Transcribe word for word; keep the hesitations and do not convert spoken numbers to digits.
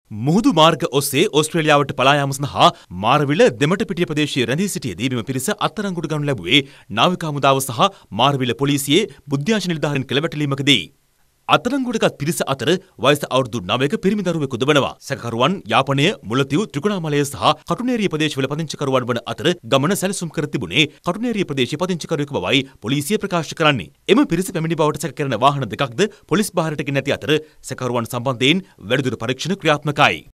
මුහුදු මාර්ග ඔස්සේ ඕස්ට්‍රේලියාවට පලා යාම සඳහා මාරවිල දෙමටපිටිය ප්‍රදේශයේ රැඳී සිටියදී මෙම පිරිස අත්අඩංගුවට ගනු ලැබුවේ නාවික හමුදාව සහ මාරවිල පොලිසියේ බුද්ධ්‍යාංශ නිලධාරීන් කෙළවැටලීමකදී. අත්අඩංගුවටගත් පිරිස අතර වයස අවුරුදු නවයක පිරිමි දරුවෙකු දබනවා. සැකකරුවන් යාපනය, මුලතිව්, ත්‍රිකුණාමලය සහ කටුනේරිය ප්‍රදේශවල පදිංචිකරුවන් වන අතර ගමන සැලසුම් කර තිබුණේ කටුනේරිය ප්‍රදේශයේ පදිංචිකරුවෙකු බවයි පොලිසිය ප්‍රකාශ කරන්නේ. එම පිරිස පැමිණි බවට සැක කරන වාහන දෙකක්ද පොලිස් භාරයට ගෙන ඇති අතර සැකකරුවන් සම්බන්ධයෙන් වැඩිදුර පරීක්ෂණ ක්‍රියාත්මකයි.